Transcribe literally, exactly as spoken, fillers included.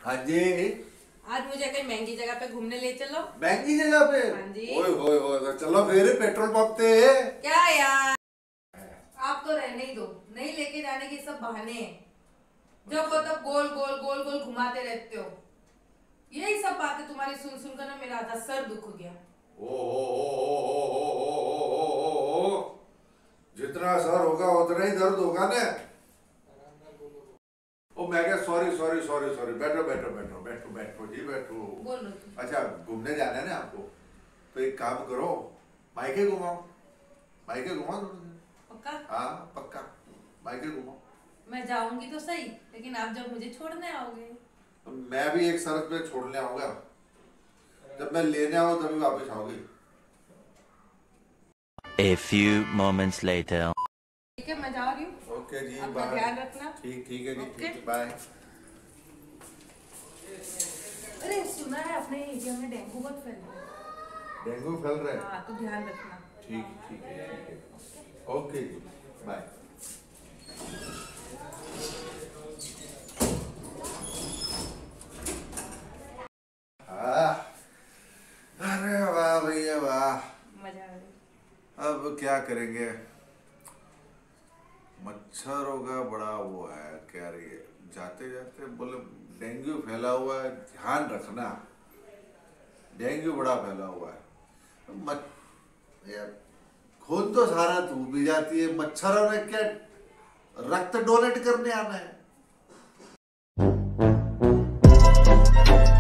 हाँ जी। आज मुझे कहीं महंगी जगह पे घूमने ले चलो। महंगी जगह पे? हाँ जी। ओए होए होए, चलो फिर पेट्रोल पंप पे। क्या यार, आप तो रहने ही दो, नहीं लेके जाने की सब बहाने हैं। जब वो तब गोल गोल गोल गोल घुमाते रहते हो। यही सब बातें तुम्हारी सुन सुनकर ना मेरा आधा सर दुख गया। ओ हो हो हो हो हो हो हो हो, जितना सर होगा उतना ही दर्द होगा ना। ओ मैं क्या, सॉरी सॉरी सॉरी सॉरी, बैठो बैठो बैठो बैठो बैठो जी बैठो। बोलो। अच्छा घूमने जाना है ना आपको, तो एक काम करो, मायके घुमाओ, मायके घुमाओ। पक्का? हाँ पक्का, मायके घुमाओ। मैं जाऊंगी तो सही, लेकिन आप जब मुझे छोड़ने आओगे तो मैं भी एक शर्त पे छोड़ने आऊंगा, जब मैं लेने आऊँ तभी वापस आओगे। A few moments later. ठीक है, मैं जा रही हूँ। ओके जी, अपना बाय। ध्यान रखना। ठीक ठीक है जी, ओके। ठीक, बाय। अरे सुना है अपने एरिया में डेंगू बहुत फैल रहा है। डेंगू फैल रहा है? हाँ तो ध्यान रखना। ठीक ठीक है, ठीक है, ओके जी, बाय। अरे वाह भैया वाह, मजा आ गई। अब क्या करेंगे, मच्छरों का बड़ा वो है, क्या रही है, जाते जाते बोले डेंगू फैला हुआ है, ध्यान रखना, डेंगू बड़ा फैला हुआ है। मच यार, खून तो सारा तू भी जाती है, मच्छरों ने क्या रक्त डोनेट करने आना है।